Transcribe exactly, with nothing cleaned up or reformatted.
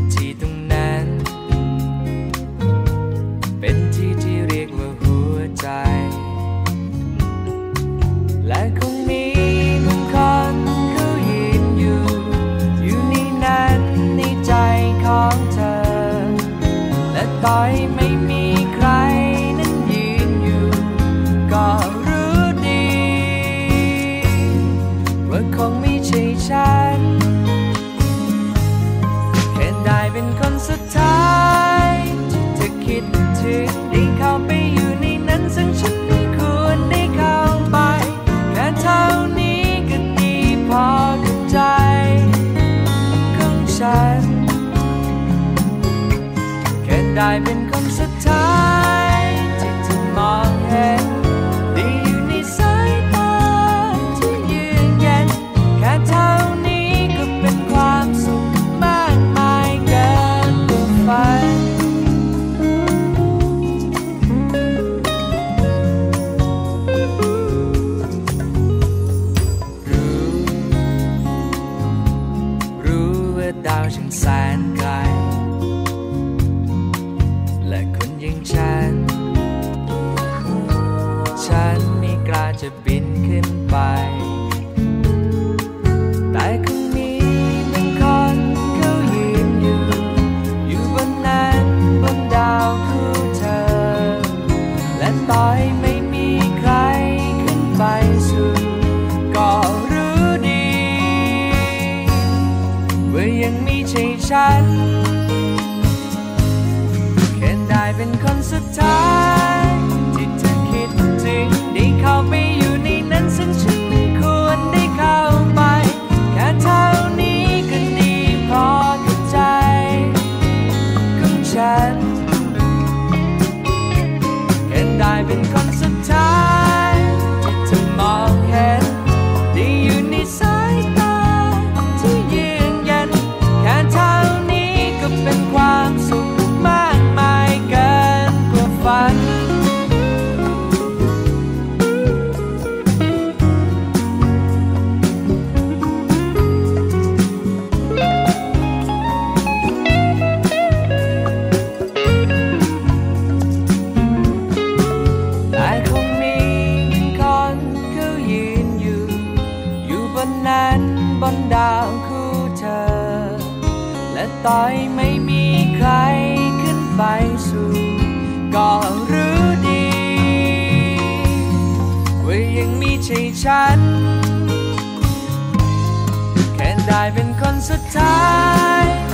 ที่ตรงนั้นเป็นที่ที่เรียกว่าหัวใจและคงมีบางคนเขายืนอยู่อยู่ในนั้นในใจของเธอและต่อยไม่มีใครนั้นยืนอยู่ก็รู้ดีว่าคงไม่ใช่ฉันแค่ได้เป็นคนสุดท้ายที่เธอคิดถึงได้เข้าไปอยู่ในนั้นซึ่งฉันไม่ควรได้เข้าไปแค่เท่านี้ก็ดีพอกับใจของฉันแค่ได้เป็นคนสุดท้ายที่เธอมองเห็นได้อยู่ในสายตาที่ยืนยันแค่เท่านี้ก็เป็นความสุขมากมายเกินกว่าฝันดาวช่างแสนไกลและคนอย่างฉันฉันไม่กล้าจะบินขึ้นไปแต่คงมีบางคนเขายืนอยู่อยู่บนนั้นบนดาวคู่เธอและต่อให้ไม่มีใครขึ้นไปสู่ก็รู้ดีว่ายังไม่ใช่ฉันแค่ได้เป็นคนสุดท้ายที่เธอคิดถึงได้เข้าไปอยู่ในนั้นซึ่งฉันไม่ควรได้เข้าไปแค่เท่านี้ก็ดีพอกับใจของฉันแค่ได้เป็นคนสุดท้ายที่เธอมองเห็นได้อยู่ในสายตาที่ยืนยันแค่เท่านี้ก็เป็นความสุขมากมายเกินกว่าฝันแต่คงมีคนเขายืนอยู่อยู่บนนั้นบนดาวคู่เธอและต่อยไม่มีใครขึ้นไปสู่ก็รู้ดีว่ายังมีใช่ฉันแค่ได้เป็นคนสุดท้าย